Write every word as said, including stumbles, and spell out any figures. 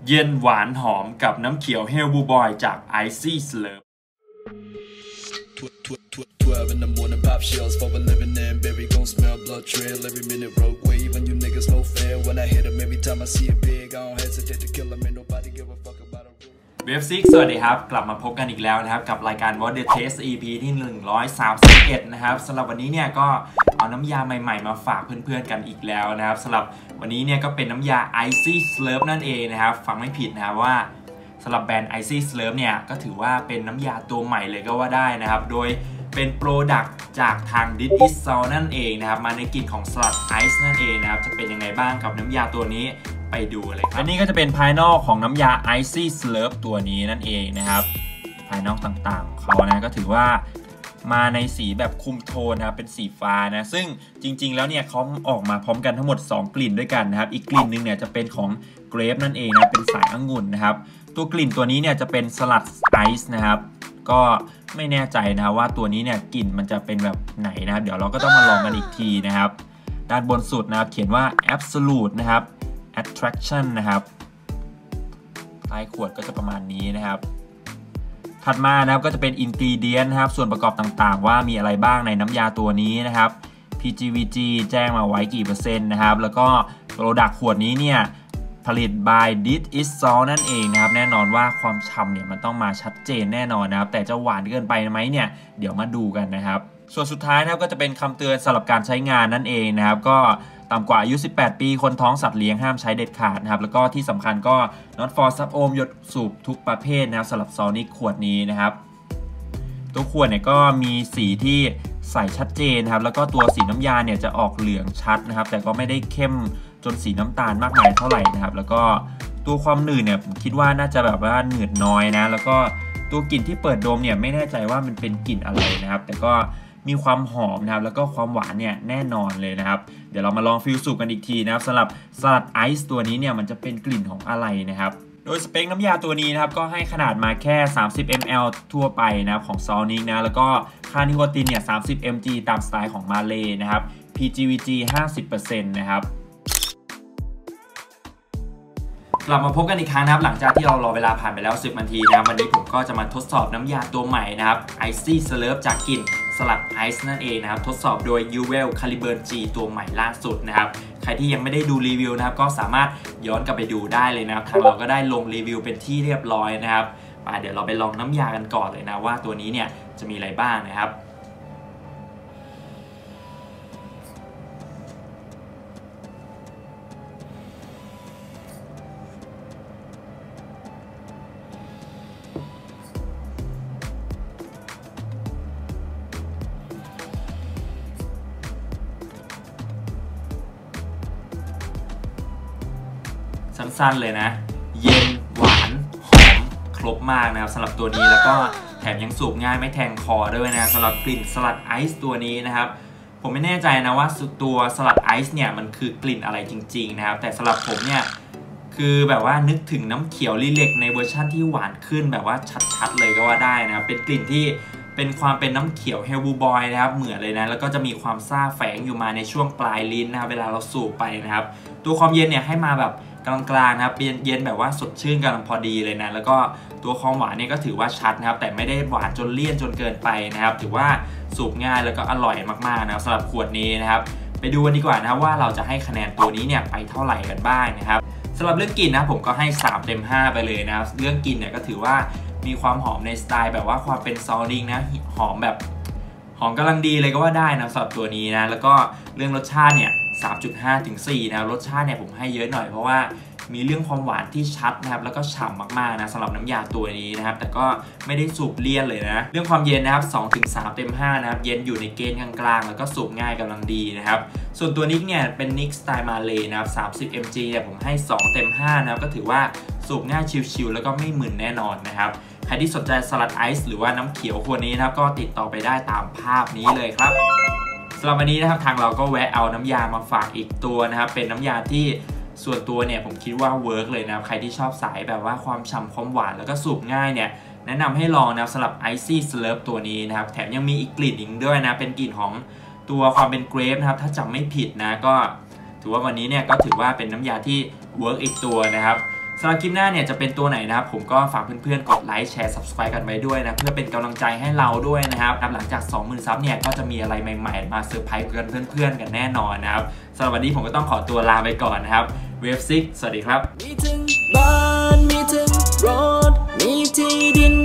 เย็นหวานหอมกับน้ำเขียวเฮลบูบอยจาก Icy Slurp twelve in the morning, pop shells for a living in. Baby gon' smell blood trail every minute. Rogue wave and you niggas no fair. When I hit 'em every time I see it big, I don't hesitate to kill 'em. Ain't nobody give a fuck about a rule. เวฟซิกสวัสดีครับกลับมาพบกันอีกแล้วนะครับกับรายการ What The Taste อี พี ที่หนึ่งร้อยสามสิบเอ็ดนะครับสำหรับวันนี้เนี่ยก็เอาน้ำยาใหม่ๆมาฝากเพื่อนๆกันอีกแล้วนะครับสำหรับวันนี้เนี่ยก็เป็นน้ำยา Icy Slurp นั่นเองนะครับฟังไม่ผิดนะครับว่าสำหรับแบรนด์ Icy Slurp เนี่ยก็ถือว่าเป็นน้ำยาตัวใหม่เลยก็ว่าได้นะครับโดยเป็นโปรดักต์จากทาง This Is Salt นั่นเองนะครับมาในกลิ่นของสลัดไอซ์นั่นเองนะครับจะเป็นยังไงบ้างกับน้ำยาตัวนี้ไปดูเลยครับอันนี้ก็จะเป็นภายนอกของน้ำยา Icy Slurp ตัวนี้นั่นเองนะครับภายนอกต่างๆเขานะก็ถือว่ามาในสีแบบคุมโทนนะครับเป็นสีฟ้านะซึ่งจริงๆแล้วเนี่ยเขาออกมาพร้อมกันทั้งหมดสองกลิ่นด้วยกันนะครับอีกกลิ่นนึงเนี่ยจะเป็นของเกรปนั่นเองนะเป็นสายองุ่นนะครับตัวกลิ่นตัวนี้เนี่ยจะเป็นสลัดไอซ์นะครับก็ไม่แน่ใจนะว่าตัวนี้เนี่ยกลิ่นมันจะเป็นแบบไหนนะครับเดี๋ยวเราก็ต้องมาลองกันอีกทีนะครับด้านบนสุดนะครับเขียนว่า absolute นะครับ attraction นะครับท้ายขวดก็จะประมาณนี้นะครับถัดมานะครับก็จะเป็น ingredient นะครับส่วนประกอบต่างๆว่ามีอะไรบ้างในน้ำยาตัวนี้นะครับ พี จี วี จี แจ้งมาไว้กี่เปอร์เซ็นต์นะครับแล้วก็โปรดักต์ขวดนี้เนี่ยผลิต by This Is Salt นั่นเองนะครับแน่นอนว่าความฉ่ำเนี่ยมันต้องมาชัดเจนแน่นอนนะครับแต่จะหวานเกินไปไหมเนี่ยเดี๋ยวมาดูกันนะครับส่วนสุดท้ายนะครับก็จะเป็นคำเตือนสำหรับการใช้งานนั่นเองนะครับก็ต่ำกว่าอายุสิบแปดปีคนท้องสัตว์เลี้ยงห้ามใช้เด็ดขาดนะครับแล้วก็ที่สำคัญก็ not for ซับโอมหยดสูบทุกประเภทนะครับสำหรับซอนิกขวดนี้นะครับตัวขวดเนี่ยก็มีสีที่ใสชัดเจนนะครับแล้วก็ตัวสีน้ำยาเนี่ยจะออกเหลืองชัดนะครับแต่ก็ไม่ได้เข้มจนสีน้ำตาลมากมายเท่าไหร่นะครับแล้วก็ตัวความหนืดเนี่ยผมคิดว่าน่าจะแบบว่าหนืดน้อยนะแล้วก็ตัวกลิ่นที่เปิดดมเนี่ยไม่แน่ใจว่ามันเป็นกลิ่นอะไรนะครับแต่ก็มีความหอมนะครับแล้วก็ความหวานเนี่ยแน่นอนเลยนะครับเดี๋ยวเรามาลองฟิลสูบกันอีกทีนะครับสำหรับสลัดไอซ์ตัวนี้เนี่ยมันจะเป็นกลิ่นของอะไรนะครับโดยสเปคน้ำยาตัวนี้นะครับก็ให้ขนาดมาแค่สามสิบมิลลิลิตร ทั่วไปนะครับของซอนิกนะแล้วก็ค่านิโคตินเนี่ยสามสิบมิลลิกรัมตามสไตล์ของมาเลนะครับ พี จี วี จี ห้าสิบเปอร์เซ็นต์ นะครับกลับมาพบกันอีกครั้งนะครับหลังจากที่เรารอเวลาผ่านไปแล้วสิบนาทีนะวันนี้ผมก็จะมาทดสอบน้ำยาตัวใหม่นะครับ Icy Slurp จากกลิ่นสลัดไอซ์นั่นเองนะครับทดสอบโดย Uwell Caliburn G ตัวใหม่ล่าสุดนะครับใครที่ยังไม่ได้ดูรีวิวนะครับก็สามารถย้อนกลับไปดูได้เลยนะครับทางเราก็ได้ลงรีวิวเป็นที่เรียบร้อยนะครับมาเดี๋ยวเราไปลองน้ำยากันก่อนเลยนะว่าตัวนี้เนี่ยจะมีอะไรบ้างนะครับสั้นๆเลยนะเย็นหวานหอมครบมากนะครับสำหรับตัวนี้แล้วก็แถมยังสูบง่ายไม่แทงคอด้วยนะสำหรับกลิ่นสลัดไอซ์ตัวนี้นะครับผมไม่แน่ใจนะว่าตัวสลัดไอซ์เนี่ยมันคือกลิ่นอะไรจริงๆนะครับแต่สำหรับผมเนี่ยคือแบบว่านึกถึงน้ำเขียวลิเล็กในเวอร์ชั่นที่หวานขึ้นแบบว่าชัดๆเลยก็ว่าได้นะครับเป็นกลิ่นที่เป็นความเป็นน้ำเขียวเฮลบูบอยนะครับเหมือนเลยนะแล้วก็จะมีความซ่าแฝงอยู่มาในช่วงปลายลิ้นนะครับเวลาเราสูบไปนะครับตัวความเย็นเนี่ยให้มาแบบกลางๆนะครับเย็นแบบว่าสดชื่นกำลังพอดีเลยนะแล้วก็ตัวความหวานเนี่ยก็ถือว่าชัดนะครับแต่ไม่ได้หวานจนเลี่ยนจนเกินไปนะครับถือว่าสูบง่ายแล้วก็อร่อยมากๆนะครับสำหรับขวดนี้นะครับไปดูกันดีกว่านะครับว่าเราจะให้คะแนนตัวนี้เนี่ยไปเท่าไหร่กันบ้างนะครับสำหรับเรื่องกลิ่นนะผมก็ให้สามเต็มห้าไปเลยนะครับเรื่องกลิ่นเนี่ยก็ถือว่ามีความหอมในสไตล์แบบว่าความเป็นซอลดิงนะหอมแบบหอมกำลังดีเลยก็ว่าได้นะสำหรับตัวนี้นะแล้วก็เรื่องรสชาติเนี่ย สามจุดห้า ถึง สี่นะรสชาติเนี่ยผมให้เยอะหน่อยเพราะว่ามีเรื่องความหวานที่ชัดนะครับแล้วก็ฉ่ำมากๆนะสำหรับน้ำยาตัวนี้นะครับแต่ก็ไม่ได้สูบเลี่ยนเลยนะเรื่องความเย็นนะครับ สองถึงสาม เต็มห้านะครับเย็นอยู่ในเกณฑ์กลางๆแล้วก็สูบง่ายกำลังดีนะครับส่วนตัวนิกเนี่ยเป็นนิกสไตล์มาเลนะครับสามสิบมิลลิลิตร เนี่ยผมให้สองเต็มห้านะครับก็ถือว่าสูบง่ายชิลๆแล้วก็ไม่มึนแน่นอนนะครับใครที่สนใจสลัดไอซ์หรือว่าน้ำเขียวขวดนี้นะครับก็ติดต่อไปได้ตามภาพนี้เลยครับสำหรับวันนี้นะครับทางเราก็แวะเอาน้ำยามาฝากอีกตัวนะครับเป็นน้ำยาที่ส่วนตัวเนี่ยผมคิดว่าเวิร์กเลยนะครับใครที่ชอบสายแบบว่าความฉ่ำความหวานแล้วก็สูบง่ายเนี่ยแนะนำให้ลองนะครับสำหรับ Icy Slurp ตัวนี้นะครับแถมยังมีอีกกลิ่นอีกด้วยนะเป็นกลิ่นของตัวความเป็นเกรปนะครับถ้าจำไม่ผิดนะก็ถือว่าวันนี้เนี่ยก็ถือว่าเป็นน้ำยาที่เวิร์กอีกตัวนะครับสำหรับคลิปหน้าเนี่ยจะเป็นตัวไหนนะครับผมก็ฝากเพื่อนๆกดไลค์แชร์ ซับสไครบ์ กันไว้ด้วยนะเพื่อเป็นกำลังใจให้เราด้วยนะครับหลังจาก สองหมื่น ซับเนี่ยก็จะมีอะไรใหม่ๆมาเซอร์ไพรส์กันเพื่อนๆกันแน่นอนนะครับสำหรับวันนี้ผมก็ต้องขอตัวลาไปก่อนนะครับเวฟซิกสวัสดีครับมีถึงบ้านมีถึงรถมีที่ดิน